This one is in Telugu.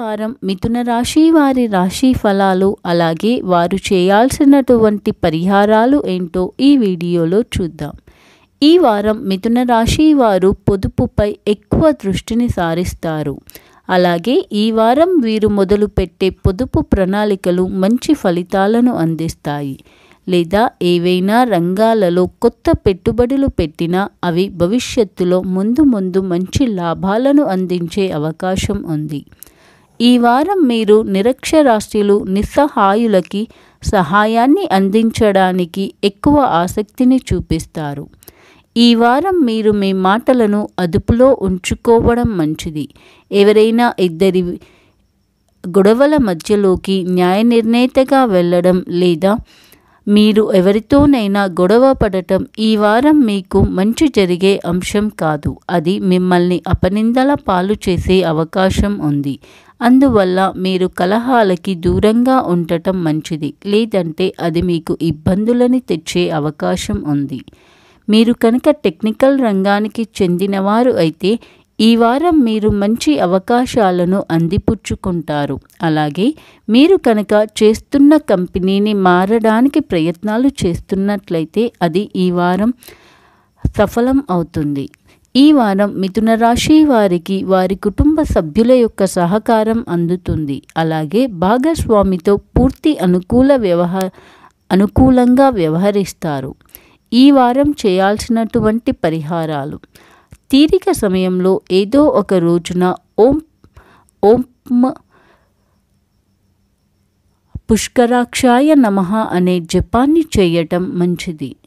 వారం మిథున రాశి వారి రాశి ఫలాలు అలాగే వారు చేయాల్సినటువంటి పరిహారాలు ఏంటో ఈ వీడియోలో చూద్దాం. ఈ వారం మిథున రాశి వారు పొదుపుపై ఎక్కువ దృష్టిని సారిస్తారు. అలాగే ఈ వారం వీరు మొదలుపెట్టే పొదుపు ప్రణాళికలు మంచి ఫలితాలను అందిస్తాయి. లేదా ఏవైనా రంగాలలో కొత్త పెట్టుబడులు పెట్టినా అవి భవిష్యత్తులో ముందు మంచి లాభాలను అందించే అవకాశం ఉంది. ఈ వారం మీరు నిరక్షరాస్యులు నిస్సహాయులకి సహాయాన్ని అందించడానికి ఎక్కువ ఆసక్తిని చూపిస్తారు. ఈ వారం మీరు మీ మాటలను అదుపులో ఉంచుకోవడం మంచిది. ఎవరైనా ఇద్దరి గొడవల మధ్యలోకి న్యాయ నిర్ణేతగా వెళ్ళడం లేదా మీరు ఎవరితోనైనా గొడవ పడటం ఈ వారం మీకు మంచి జరిగే అంశం కాదు. అది మిమ్మల్ని అపనిందల పాలు చేసే అవకాశం ఉంది. అందువల్ల మీరు కలహాలకి దూరంగా ఉండటం మంచిది. లేదంటే అది మీకు ఇబ్బందులని తెచ్చే అవకాశం ఉంది. మీరు కనుక టెక్నికల్ రంగానికి చెందినవారు అయితే ఈ వారం మీరు మంచి అవకాశాలను అందిపుచ్చుకుంటారు. అలాగే మీరు కనుక చేస్తున్న కంపెనీని మారడానికి ప్రయత్నాలు చేస్తున్నట్లయితే అది ఈ వారం సఫలం అవుతుంది. ఈ వారం మిథున రాశి వారికి వారి కుటుంబ సభ్యుల యొక్క సహకారం అందుతుంది. అలాగే భాగస్వామితో పూర్తి అనుకూలంగా వ్యవహరిస్తారు. ఈ వారం చేయాల్సినటువంటి పరిహారాలు: తీరిక సమయంలో ఏదో ఒక రోజున ఓం పుష్కరాక్షాయ నమః అనే జపాన్ని చేయటం మంచిది.